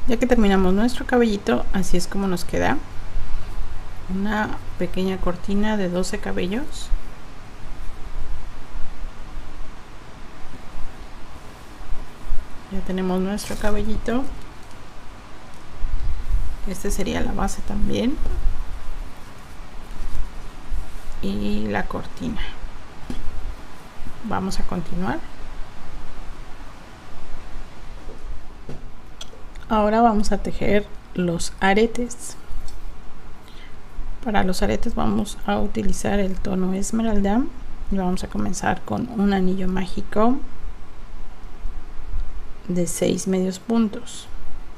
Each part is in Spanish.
Ya que terminamos nuestro cabellito, así es como nos queda una pequeña cortina de 12 cabellos. Ya tenemos nuestro cabellito. Este sería la base también y la cortina. Vamos a continuar. Ahora vamos a tejer los aretes. Para los aretes vamos a utilizar el tono esmeralda y vamos a comenzar con un anillo mágico de 6 medios puntos.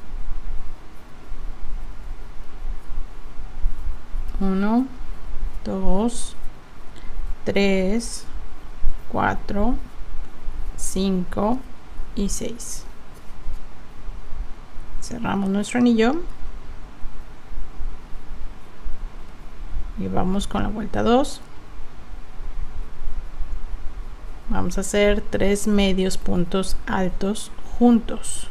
1, 2, 3, 4, 5 y 6. Cerramos nuestro anillo y vamos con la vuelta 2. Vamos a hacer 3 medios puntos altos juntos.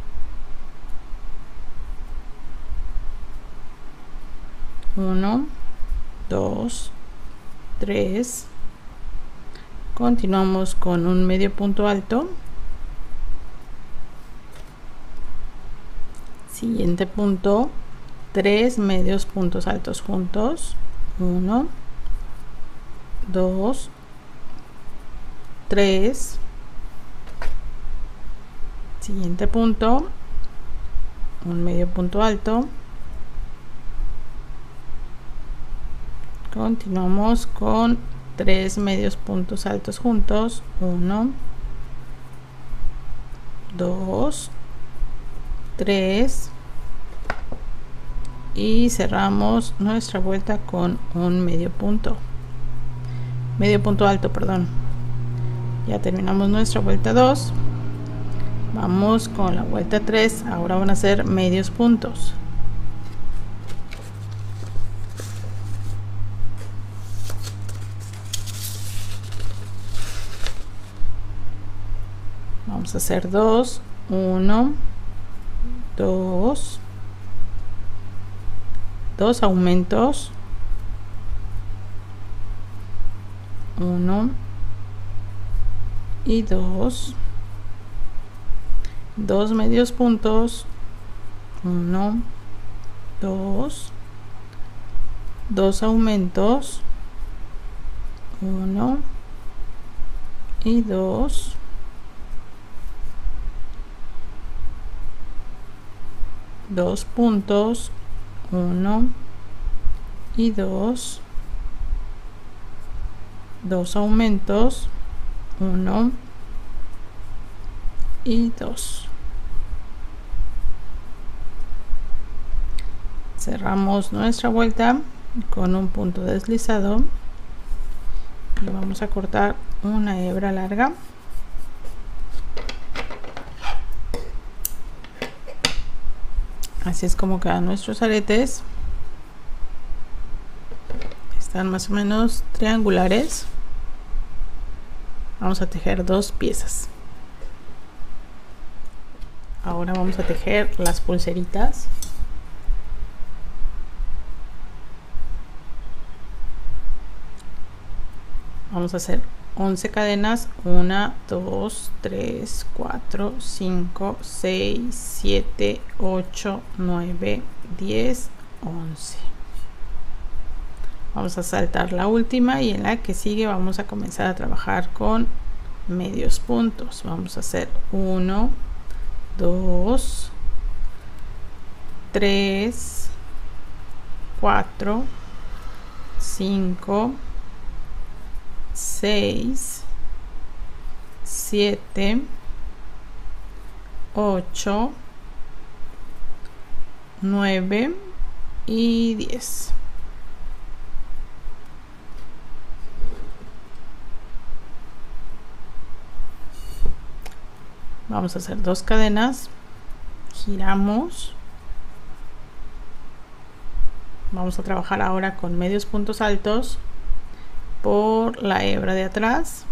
1, 2, 3. Continuamos con un medio punto alto. Siguiente punto, 3 medios puntos altos juntos. 1, 2, 3. Siguiente punto, un medio punto alto. Continuamos con 3 medios puntos altos juntos. 1, 2, 3 y cerramos nuestra vuelta con un medio punto alto, perdón. Ya terminamos nuestra vuelta 2. Vamos con la vuelta 3. Ahora van a ser medios puntos. Vamos a hacer 2, 1, 2, 2 aumentos, 1 y 2, 2 medios puntos, 1, 2, 2 aumentos, 1 y 2, 2 puntos, 1 y 2, 2 aumentos, 1 y 2. Cerramos nuestra vuelta con un punto deslizado y vamos a cortar una hebra larga. Así es como quedan nuestros aretes. Están más o menos triangulares. Vamos a tejer 2 piezas. Ahora vamos a tejer las pulseritas. Vamos a hacer 11 cadenas, 1, 2, 3, 4, 5, 6, 7, 8, 9, 10, 11. Vamos a saltar la última y en la que sigue vamos a comenzar a trabajar con medios puntos. Vamos a hacer 1, 2, 3, 4, 5, 6, 7, 8, 9 y 10. Vamos a hacer 2 cadenas, giramos. Vamos a trabajar ahora con medios puntos altos por la hebra de atrás,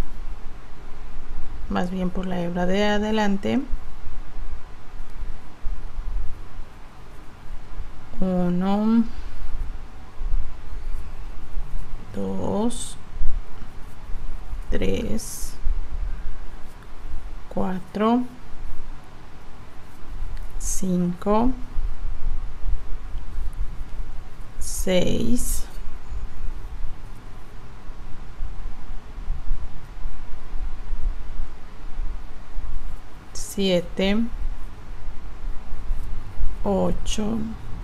más bien por la hebra de adelante. 1, 2, 3, 4, 5, 6, 7, 8,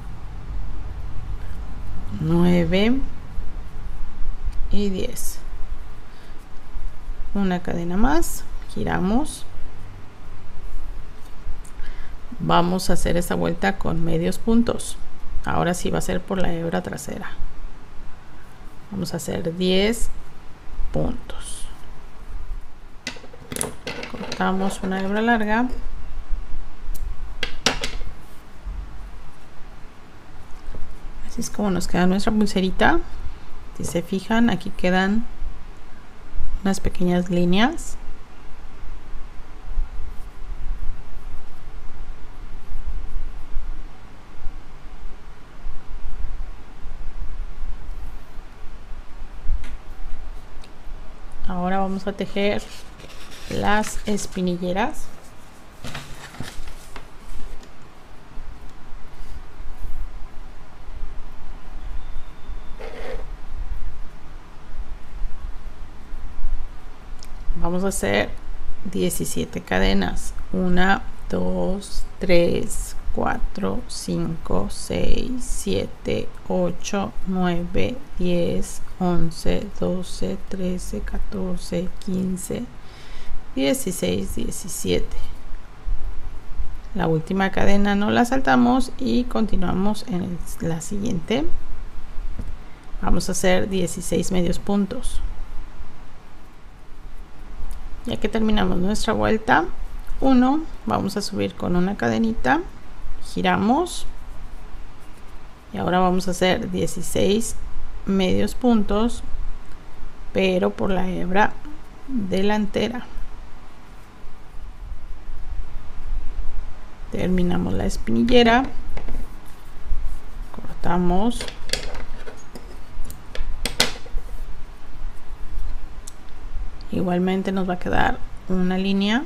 9 y 10. Una cadena más, giramos. Vamos a hacer esta vuelta con medios puntos. Ahora sí va a ser por la hebra trasera. Vamos a hacer 10 puntos. Cortamos una hebra larga. Así es como nos queda nuestra pulserita. Si se fijan, aquí quedan unas pequeñas líneas. Ahora vamos a tejer las espinilleras. Vamos a hacer 17 cadenas. 1, 2, 3, 4, 5, 6, 7, 8, 9, 10, 11, 12, 13, 14, 15, 16, 17. La última cadena no la saltamos y continuamos en la siguiente. Vamos a hacer 16 medios puntos. Ya que terminamos nuestra vuelta 1, vamos a subir con una cadenita, giramos y ahora vamos a hacer 16 medios puntos, pero por la hebra delantera. Terminamos la espinillera, cortamos, igualmente nos va a quedar una línea.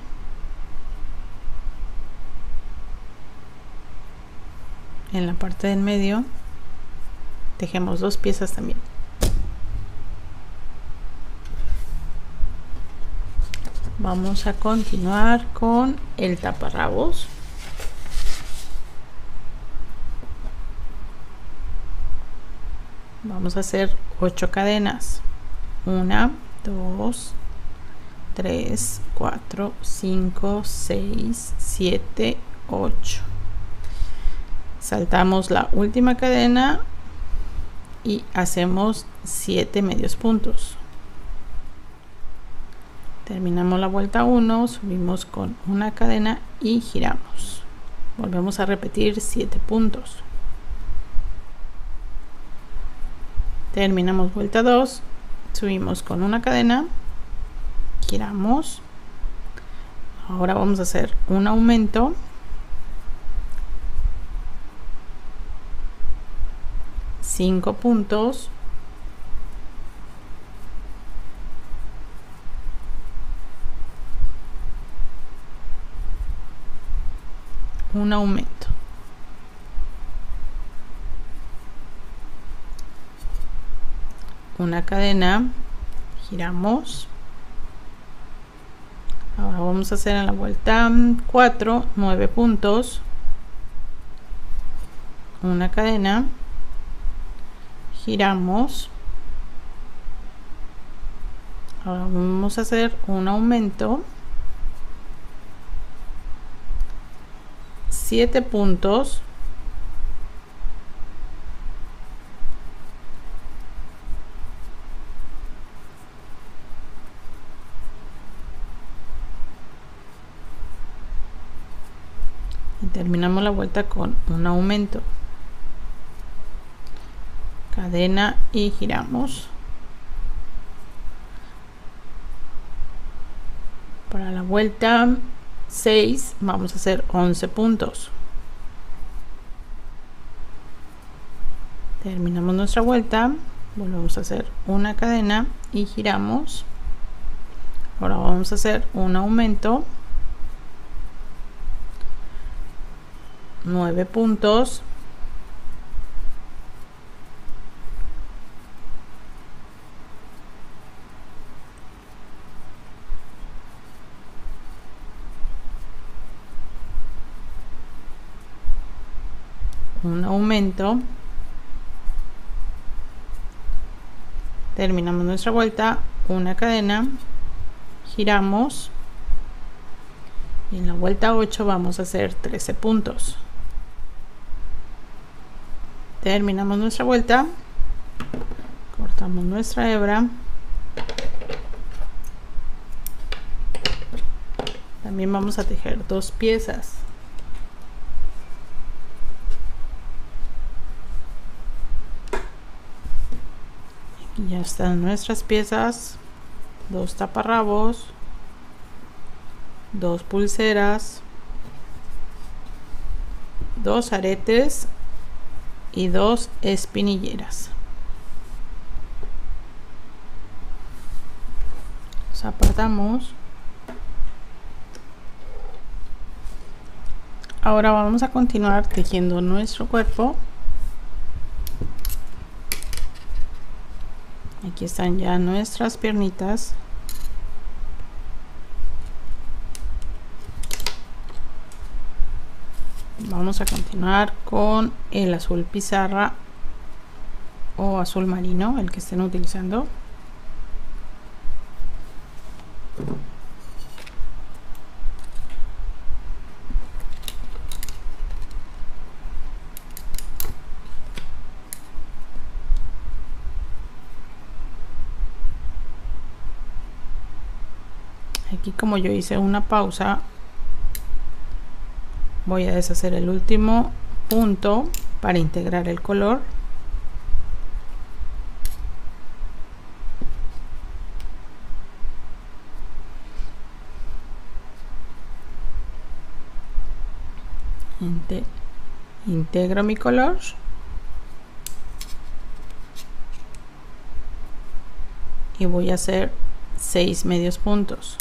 En la parte del medio tejemos 2 piezas también. Vamos a continuar con el taparrabos. Vamos a hacer 8 cadenas. 1, 2, 3, 4, 5, 6, 7, 8. Saltamos la última cadena y hacemos 7 medios puntos. Terminamos la vuelta 1, subimos con una cadena y giramos. Volvemos a repetir 7 puntos. Terminamos vuelta 2, subimos con una cadena, giramos. Ahora vamos a hacer un aumento. 5 puntos. Un aumento. Una cadena, giramos. Ahora vamos a hacer en la vuelta 4, 9 puntos. Una cadena, giramos. Ahora vamos a hacer un aumento. 7 puntos. Y terminamos la vuelta con un aumento. Cadena y giramos. Para la vuelta 6 vamos a hacer 11 puntos. Terminamos nuestra vuelta, volvemos a hacer una cadena y giramos. Ahora vamos a hacer un aumento, 9 puntos, un aumento, terminamos nuestra vuelta, una cadena, giramos y en la vuelta 8 vamos a hacer 13 puntos. Terminamos nuestra vuelta, cortamos nuestra hebra, también vamos a tejer 2 piezas. Aquí ya están nuestras piezas, 2 taparrabos, 2 pulseras, 2 aretes y 2 espinilleras. Los apartamos. Ahora vamos a continuar tejiendo nuestro cuerpo. Aquí están ya nuestras piernitas. Vamos a continuar con el azul pizarra o azul marino, el que estén utilizando. Aquí, como yo hice una pausa, voy a deshacer el último punto para integrar el color. Integro mi color. Y voy a hacer 6 medios puntos.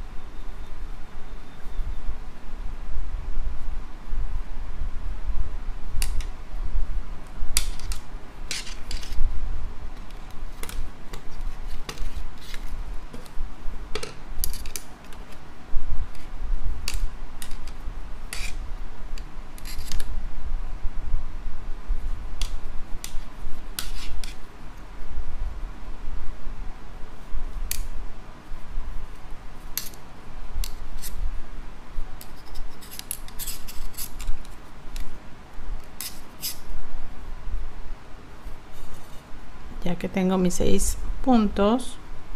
Ya que tengo mis 6 puntos,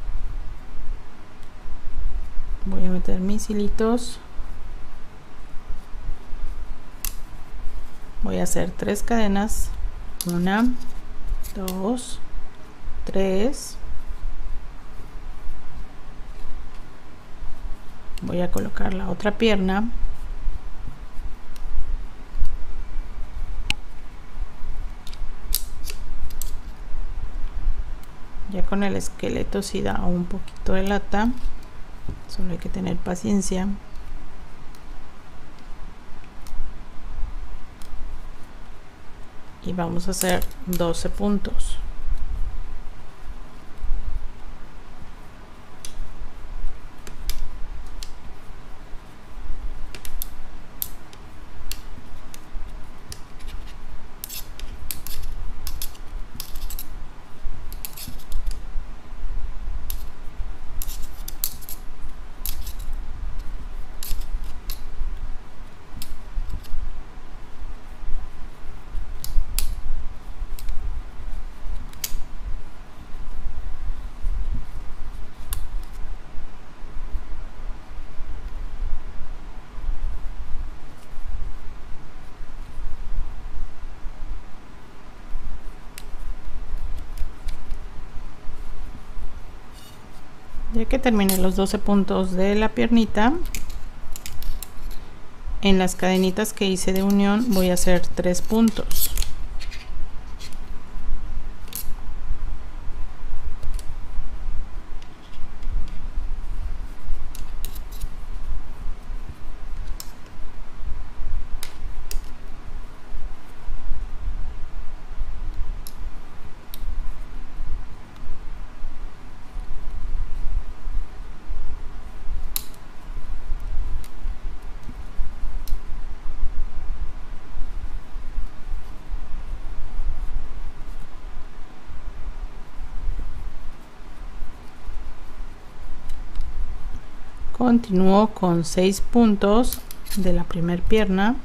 voy a meter mis hilitos, voy a hacer 3 cadenas, 1, 2, 3, voy a colocar la otra pierna, ya con el esqueleto si da un poquito de lata, solo hay que tener paciencia. Y vamos a hacer 12 puntos. Ya que terminé los 12 puntos de la piernita, en las cadenitas que hice de unión voy a hacer 3 puntos. Continúo con 6 puntos de la primera pierna.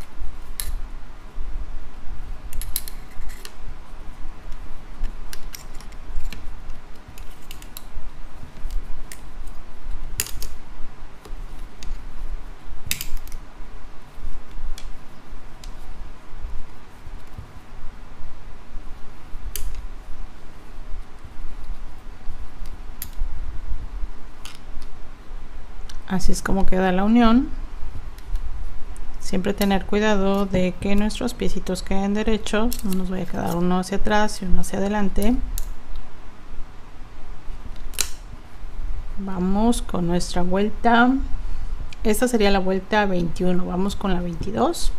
Así es como queda la unión. Siempre tener cuidado de que nuestros piecitos queden derechos, no nos vaya a quedar uno hacia atrás y uno hacia adelante. Vamos con nuestra vuelta. Esta sería la vuelta 21. Vamos con la 22.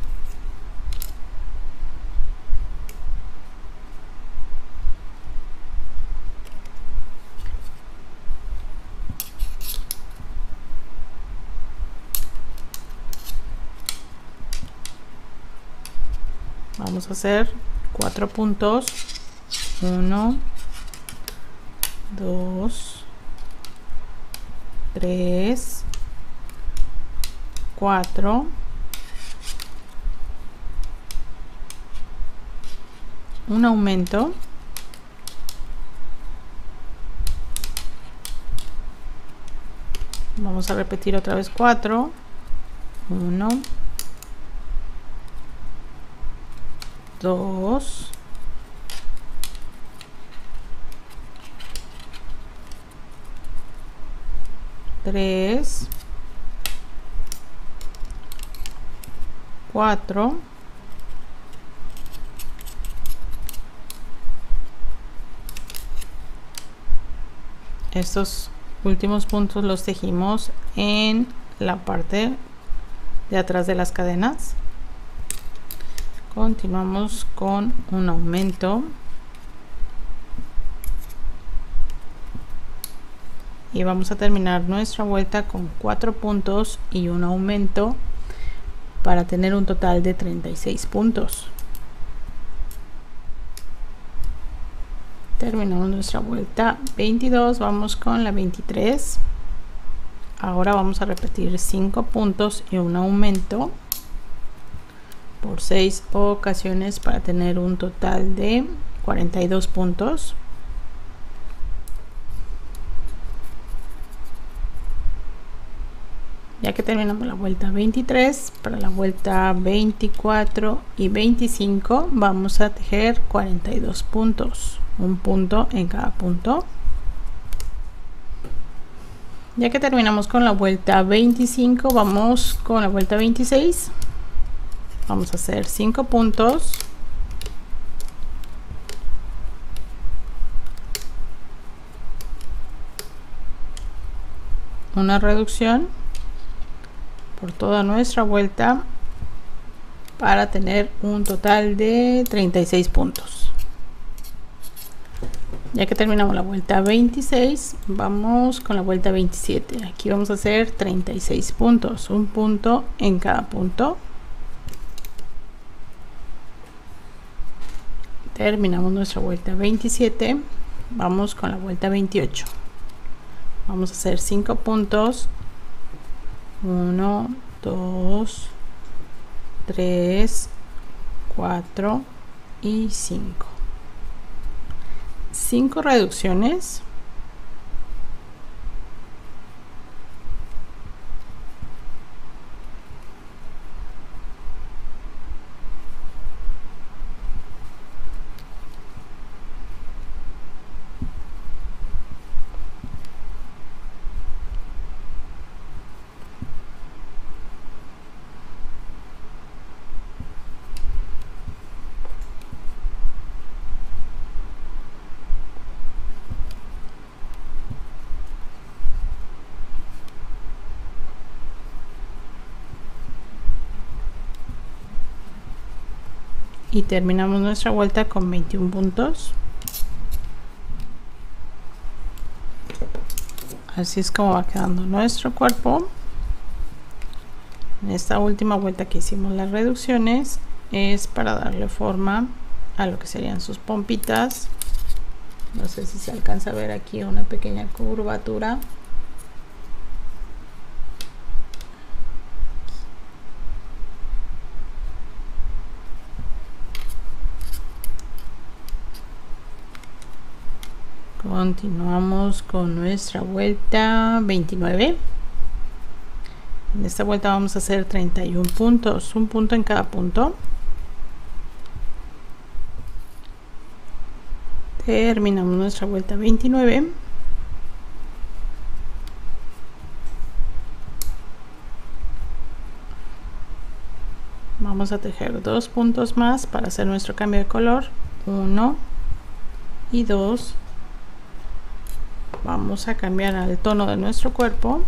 Vamos a hacer 4 puntos. 1, 2, 3, 4. Un aumento. Vamos a repetir otra vez 4. 1, 2, 3, 4. Estos últimos puntos los tejimos en la parte de atrás de las cadenas. Continuamos con un aumento y vamos a terminar nuestra vuelta con 4 puntos y un aumento para tener un total de 36 puntos. Terminamos nuestra vuelta 22. Vamos con la 23. Ahora vamos a repetir 5 puntos y un aumento por 6 ocasiones para tener un total de 42 puntos. Ya que terminamos la vuelta 23, para la vuelta 24 y 25 vamos a tejer 42 puntos, un punto en cada punto. Ya que terminamos con la vuelta 25, vamos con la vuelta 26. Vamos a hacer 5 puntos, una reducción por toda nuestra vuelta para tener un total de 36 puntos. Ya que terminamos la vuelta 26, vamos con la vuelta 27. Aquí vamos a hacer 36 puntos, un punto en cada punto. Terminamos nuestra vuelta 27, vamos con la vuelta 28. Vamos a hacer 5 puntos. 1, 2, 3, 4 y 5. 5 reducciones. Y terminamos nuestra vuelta con 21 puntos. Así es como va quedando nuestro cuerpo. En esta última vuelta que hicimos las reducciones es para darle forma a lo que serían sus pompitas. No sé si se alcanza a ver aquí una pequeña curvatura. Continuamos con nuestra vuelta 29. En esta vuelta vamos a hacer 31 puntos, un punto en cada punto. Terminamos nuestra vuelta 29. Vamos a tejer 2 puntos más para hacer nuestro cambio de color, 1 y 2. Vamos a cambiar al tono de nuestro cuerpo.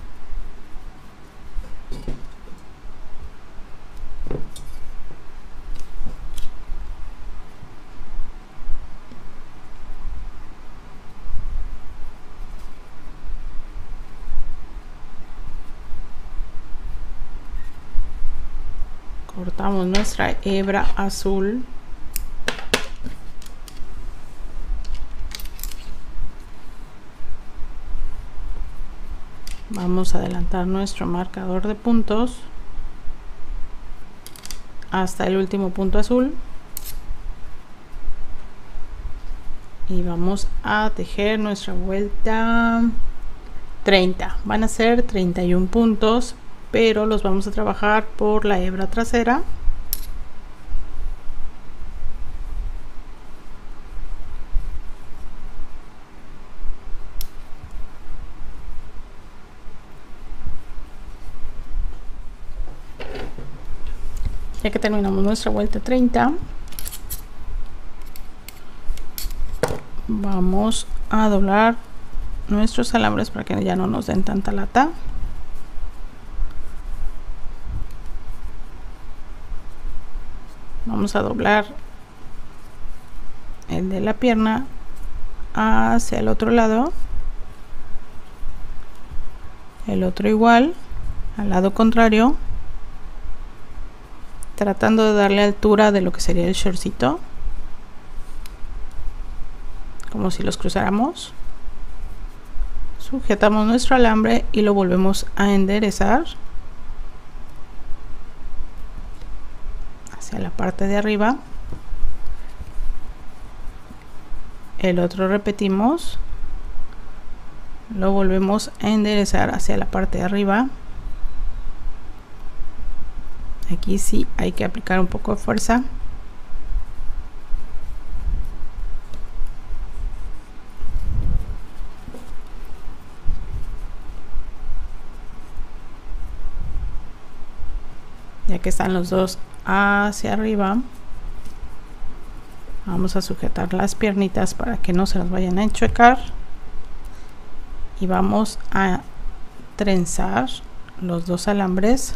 Cortamos nuestra hebra azul. Vamos a adelantar nuestro marcador de puntos hasta el último punto azul y vamos a tejer nuestra vuelta 30. Van a ser 31 puntos, pero los vamos a trabajar por la hebra trasera. Ya que terminamos nuestra vuelta 30, vamos a doblar nuestros alambres para que ya no nos den tanta lata. Vamos a doblar el de la pierna hacia el otro lado, el otro igual, al lado contrario, tratando de darle altura de lo que sería el shortcito, como si los cruzáramos. Sujetamos nuestro alambre y lo volvemos a enderezar hacia la parte de arriba. El otro repetimos, lo volvemos a enderezar hacia la parte de arriba. Aquí sí hay que aplicar un poco de fuerza. Ya que están los dos hacia arriba, vamos a sujetar las piernitas para que no se las vayan a enchuecar y vamos a trenzar los dos alambres.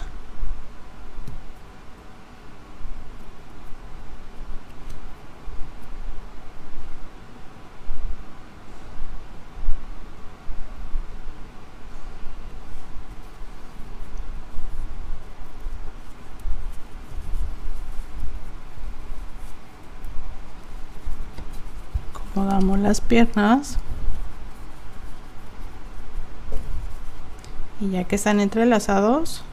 Acomodamos las piernas y ya que están entrelazados,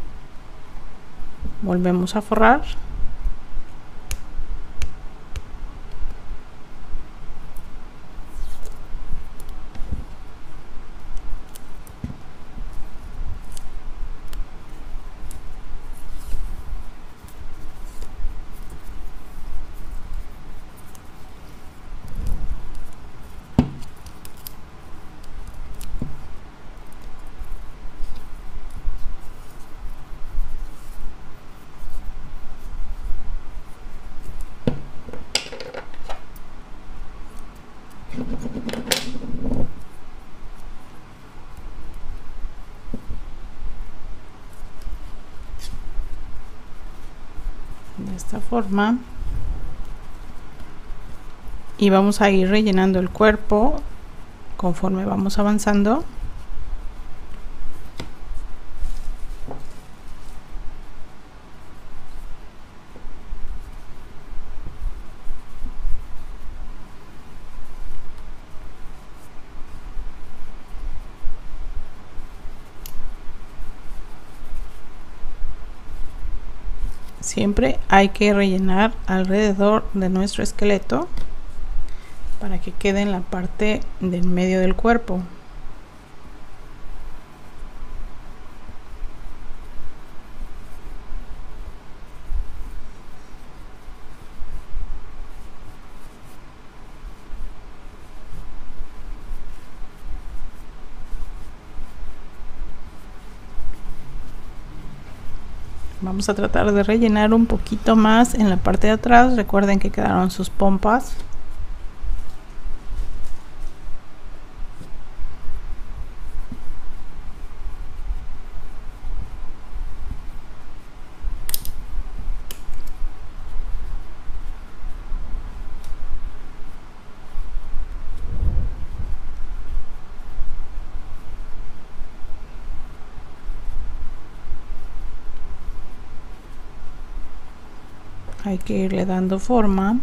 volvemos a forrar. De esta forma, y vamos a ir rellenando el cuerpo conforme vamos avanzando. Siempre hay que rellenar alrededor de nuestro esqueleto para que quede en la parte del medio del cuerpo. Vamos a tratar de rellenar un poquito más en la parte de atrás. Recuerden que quedaron sus pompas. Hay que irle dando forma.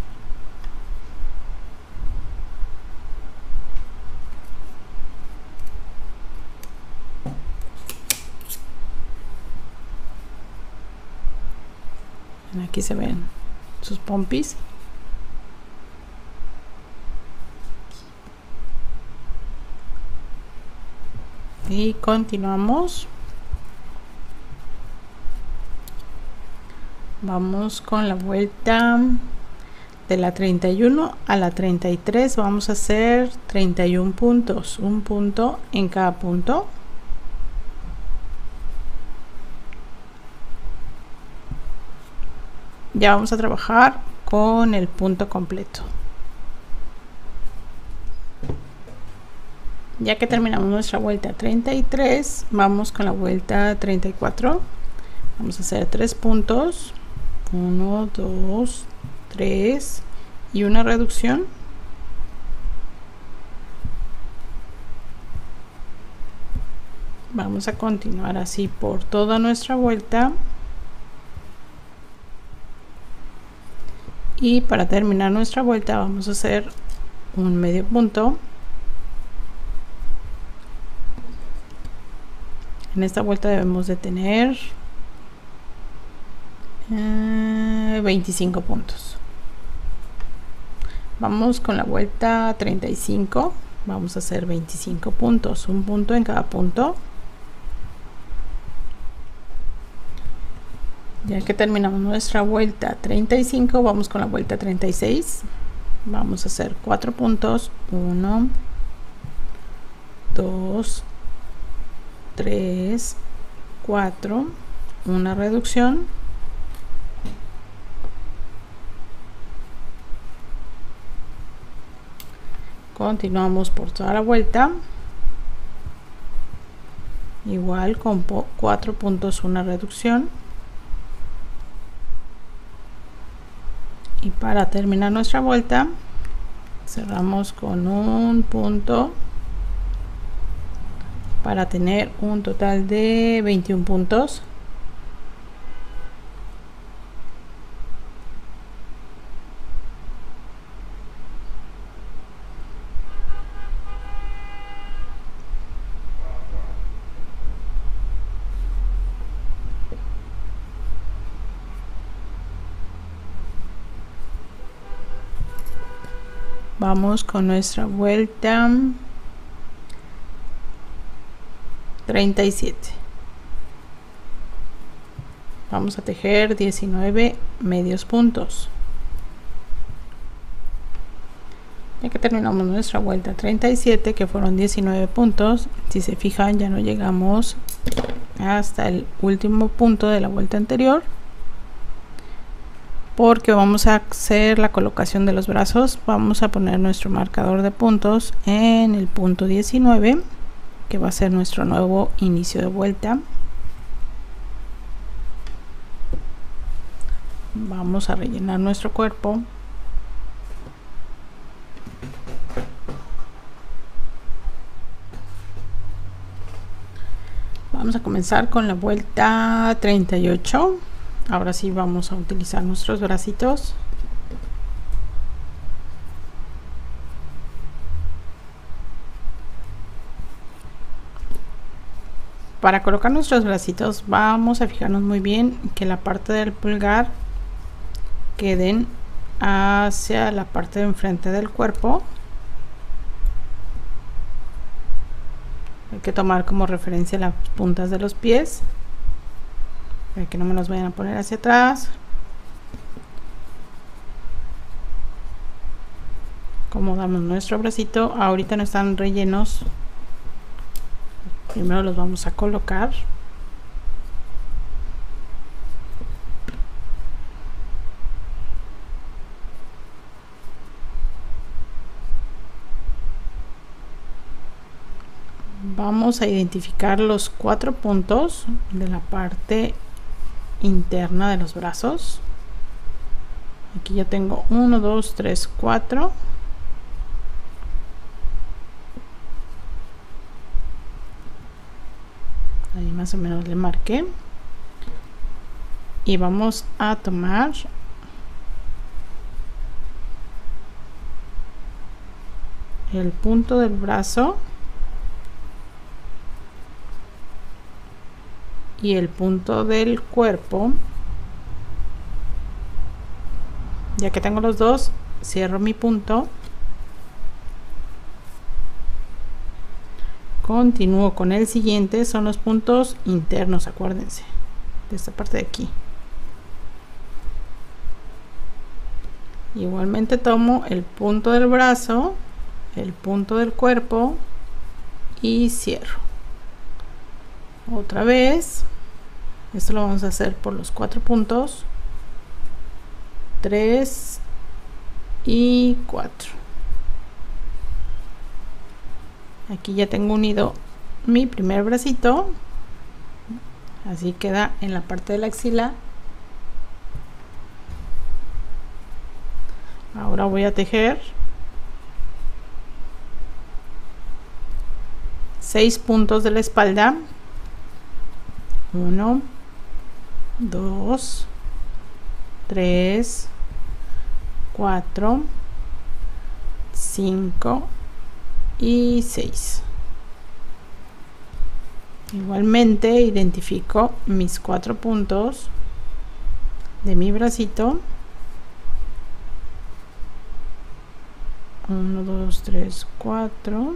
Aquí se ven sus pompis. Y continuamos. Vamos con la vuelta de la 31 a la 33. Vamos a hacer 31 puntos, un punto en cada punto. Ya vamos a trabajar con el punto completo. Ya que terminamos nuestra vuelta 33, vamos con la vuelta 34. Vamos a hacer 3 puntos. 1, 2, 3 y una reducción. Vamos a continuar así por toda nuestra vuelta. Y para terminar nuestra vuelta vamos a hacer un medio punto. En esta vuelta debemos de tener 25 puntos. Vamos con la vuelta 35. Vamos a hacer 25 puntos, un punto en cada punto. Ya que terminamos nuestra vuelta 35, vamos con la vuelta 36. Vamos a hacer 4 puntos. 1, 2, 3, 4, una reducción. Continuamos por toda la vuelta. Igual con 4 puntos, una reducción. Y para terminar nuestra vuelta, cerramos con un punto para tener un total de 21 puntos. Vamos con nuestra vuelta 37. Vamos a tejer 19 medios puntos. Ya que terminamos nuestra vuelta 37, que fueron 19 puntos, si se fijan ya no llegamos hasta el último punto de la vuelta anterior, porque vamos a hacer la colocación de los brazos. Vamos a poner nuestro marcador de puntos en el punto 19, que va a ser nuestro nuevo inicio de vuelta. Vamos a rellenar nuestro cuerpo. Vamos a comenzar con la vuelta 38. Ahora sí vamos a utilizar nuestros bracitos. Para colocar nuestros bracitos vamos a fijarnos muy bien que la parte del pulgar queden hacia la parte de enfrente del cuerpo. Hay que tomar como referencia las puntas de los pies para que no me los vayan a poner hacia atrás. Acomodamos nuestro bracito. Ahorita no están rellenos, primero los vamos a colocar. Vamos a identificar los 4 puntos de la parte interna de los brazos. Aquí yo tengo 1, 2, 3, 4. Ahí más o menos le marqué. Y vamos a tomar el punto del brazo y el punto del cuerpo. Ya que tengo los dos, cierro mi punto, continúo con el siguiente. Son los puntos internos, acuérdense, de esta parte de aquí. Igualmente tomo el punto del brazo, el punto del cuerpo y cierro. Otra vez, esto lo vamos a hacer por los 4 puntos, 3 y 4. Aquí ya tengo unido mi primer bracito, así queda en la parte de la axila. Ahora voy a tejer 6 puntos de la espalda. 1, 2, 3, 4, 5 y 6. Igualmente identifico mis 4 puntos de mi bracito. 1, 2, 3, 4.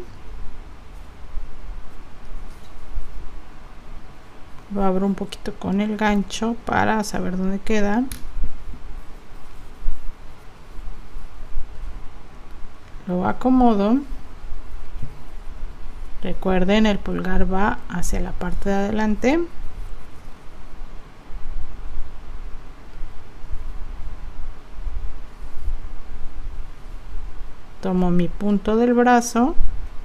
Lo abro un poquito con el gancho para saber dónde quedan. Lo acomodo. Recuerden, el pulgar va hacia la parte de adelante. Tomo mi punto del brazo.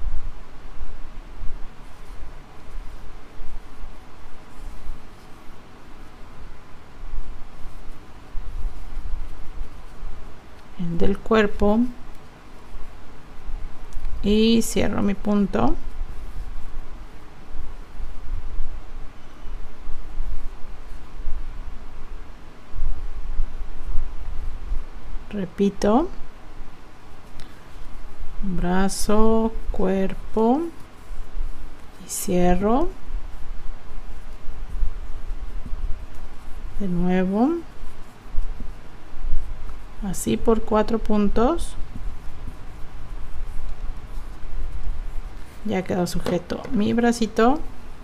El del cuerpo. Y cierro mi punto. Repito, brazo, cuerpo y cierro. De nuevo, así por 4 puntos. Ya quedó sujeto mi bracito.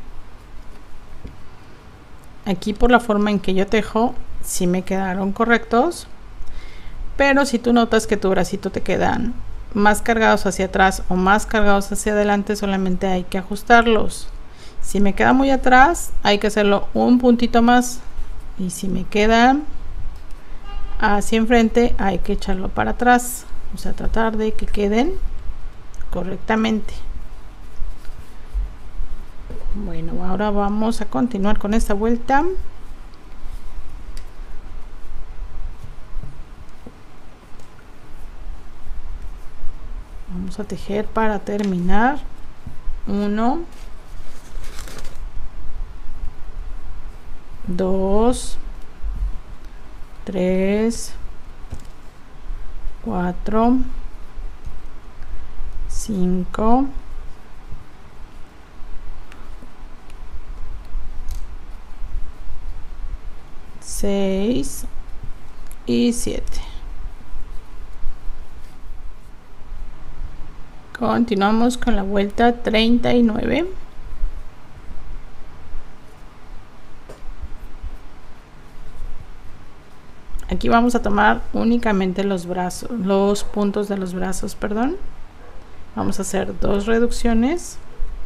Aquí, por la forma en que yo tejo, sí me quedaron correctos. Pero si tú notas que tu bracito te quedan más cargados hacia atrás o más cargados hacia adelante, solamente hay que ajustarlos. Si me queda muy atrás, hay que hacerlo un puntito más. Y si me quedan hacia enfrente, hay que echarlo para atrás. O sea, tratar de que queden correctamente. Bueno, ahora vamos a continuar con esta vuelta. Vamos a tejer para terminar. 1, 2, 3, 4, 5, 6 y 7. Continuamos con la vuelta 39. Aquí vamos a tomar únicamente los brazos, los puntos de los brazos, perdón. Vamos a hacer 2 reducciones.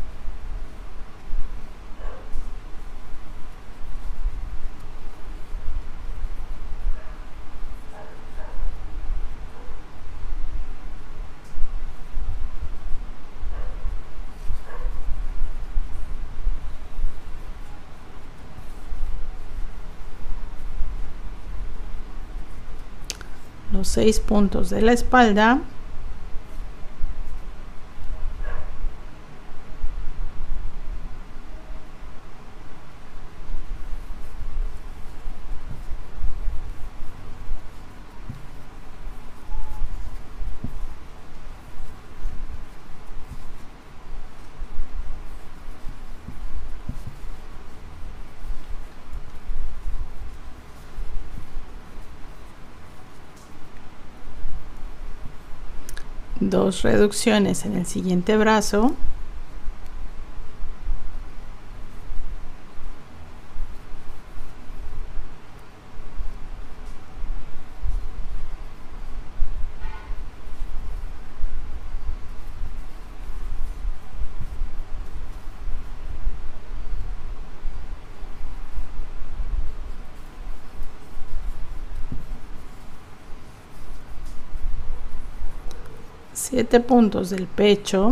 Los 6 puntos de la espalda. Dos reducciones en el siguiente brazo. Siete puntos del pecho.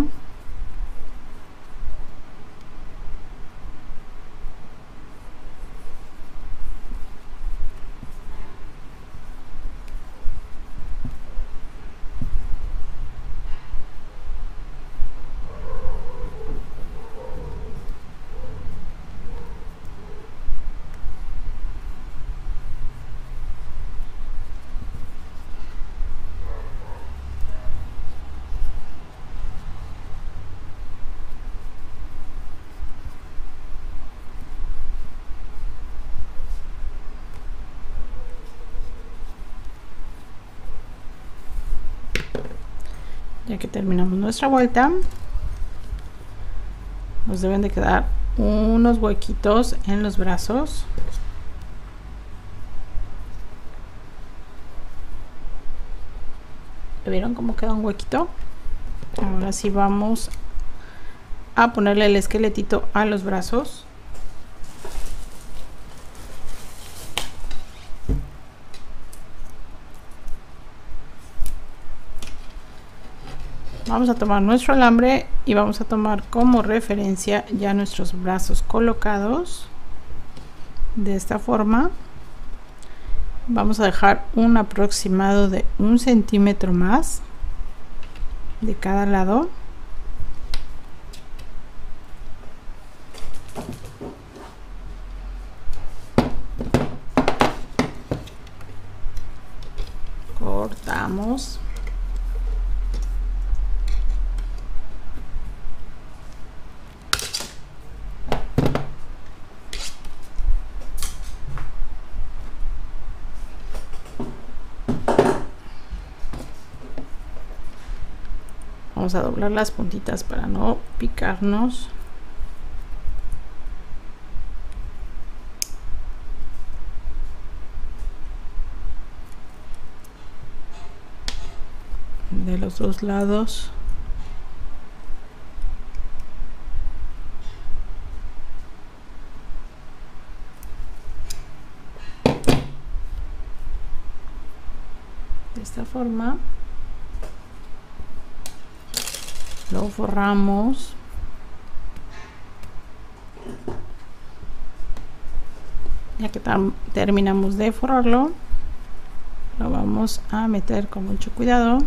Ya que terminamos nuestra vuelta, nos deben de quedar unos huequitos en los brazos. ¿Vieron cómo queda un huequito? Ahora sí vamos a ponerle el esqueletito a los brazos. Vamos a tomar nuestro alambre y vamos a tomar como referencia ya nuestros brazos colocados de esta forma. Vamos a dejar un aproximado de 1 centímetro más de cada lado. Cortamos. Vamos a doblar las puntitas para no picarnos. De los dos lados. De esta forma. Lo forramos. Ya que terminamos de forrarlo, lo vamos a meter con mucho cuidado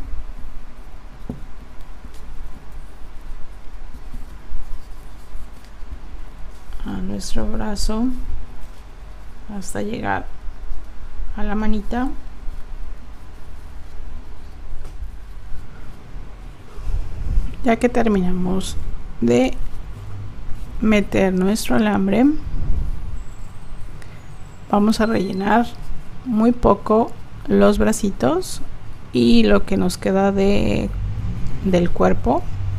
a nuestro brazo hasta llegar a la manita. Ya que terminamos de meter nuestro alambre, vamos a rellenar muy poco los bracitos y lo que nos queda del cuerpo.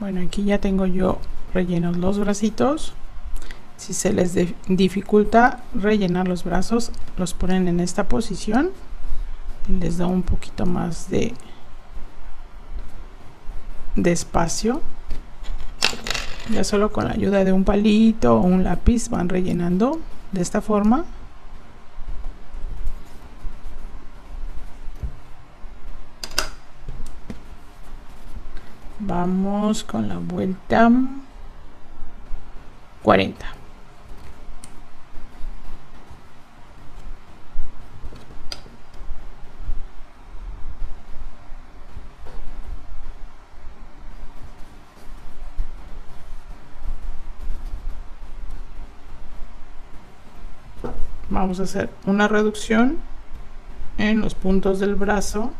Bueno, aquí ya tengo yo rellenos los bracitos. Si se les dificulta rellenar los brazos, los ponen en esta posición y les da un poquito más de espacio. Ya solo con la ayuda de un palito o un lápiz van rellenando de esta forma. Vamos con la vuelta 40. Vamos a hacer una reducción en los puntos del brazo.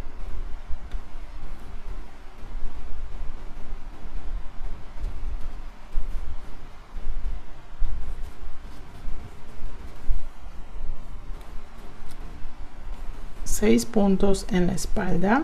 Seis puntos en la espalda.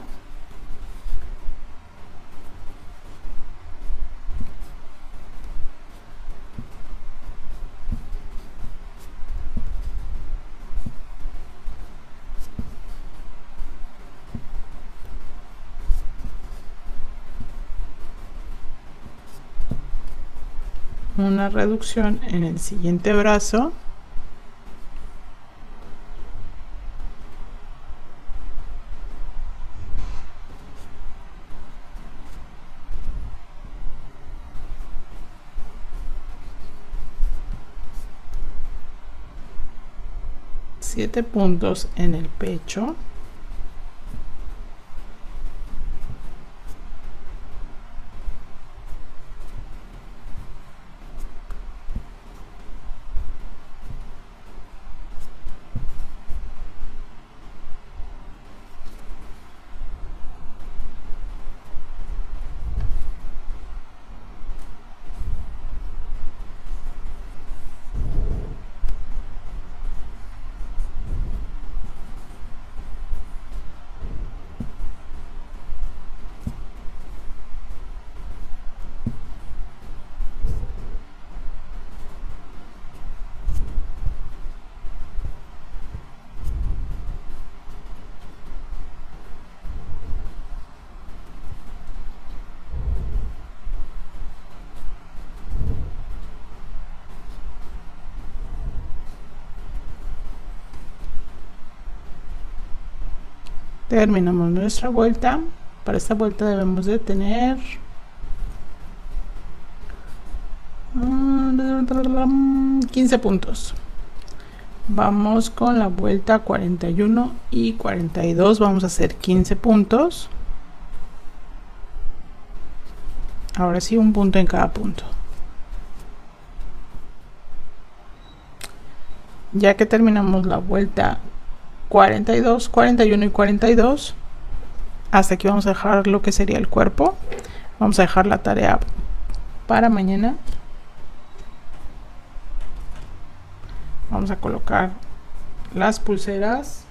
Una reducción en el siguiente brazo. Siete puntos en el pecho. Terminamos nuestra vuelta. Para esta vuelta debemos de tener 15 puntos. Vamos con la vuelta 41 y 42. Vamos a hacer 15 puntos. Ahora sí, un punto en cada punto. Ya que terminamos la vuelta 42, 41 y 42, hasta aquí vamos a dejar lo que sería el cuerpo. Vamos a dejar la tarea para mañana. Vamos a colocar las pulseras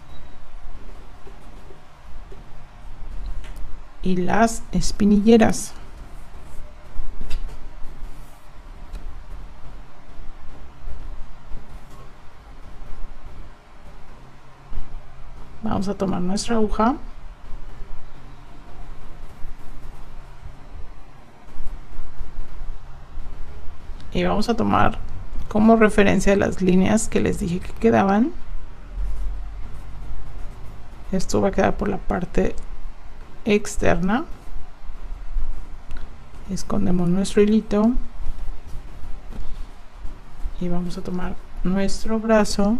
y las espinilleras. Vamos a tomar nuestra aguja y vamos a tomar como referencia las líneas que les dije que quedaban. Esto va a quedar por la parte externa. Escondemos nuestro hilito y vamos a tomar nuestro brazo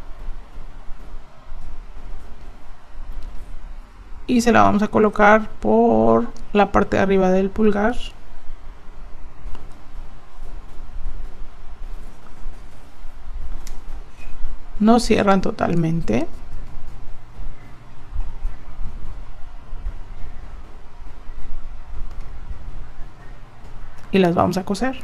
y se la vamos a colocar por la parte de arriba del pulgar. No cierran totalmente. Y las vamos a coser.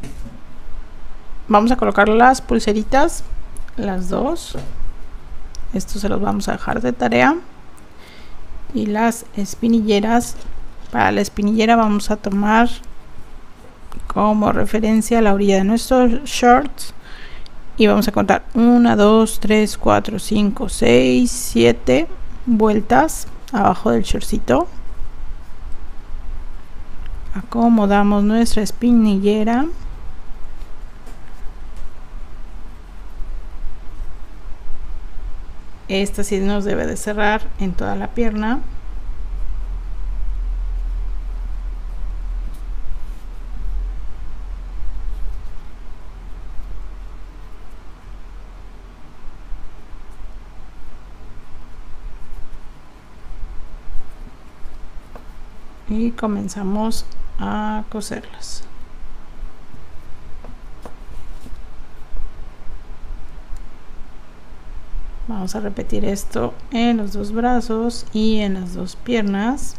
Vamos a colocar las pulseritas, las dos. Esto se los vamos a dejar de tarea. Y las espinilleras, para la espinillera vamos a tomar como referencia la orilla de nuestros shorts y vamos a contar 1, 2, 3, 4, 5, 6, 7 vueltas abajo del shortcito. Acomodamos nuestra espinillera. Esta sí nos debe de cerrar en toda la pierna. Y comenzamos a coserlas. Vamos a repetir esto en los dos brazos y en las dos piernas.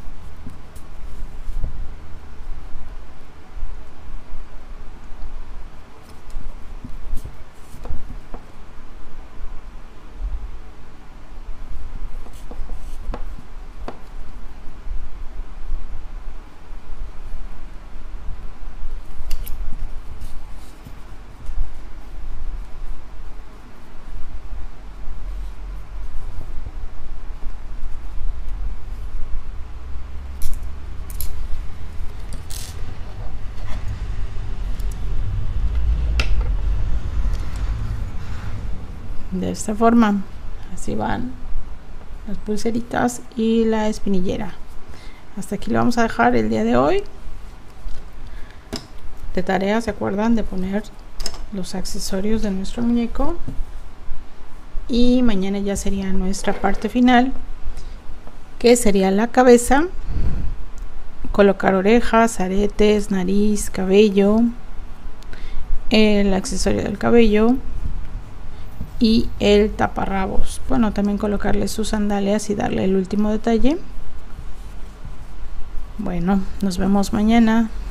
De esta forma, así van las pulseritas y la espinillera. Hasta aquí lo vamos a dejar el día de hoy. De tarea, ¿se acuerdan de poner los accesorios de nuestro muñeco? Y mañana ya sería nuestra parte final, que sería la cabeza. Colocar orejas, aretes, nariz, cabello, el accesorio del cabello y el taparrabos. Bueno, también colocarle sus sandalias y darle el último detalle. Bueno, nos vemos mañana.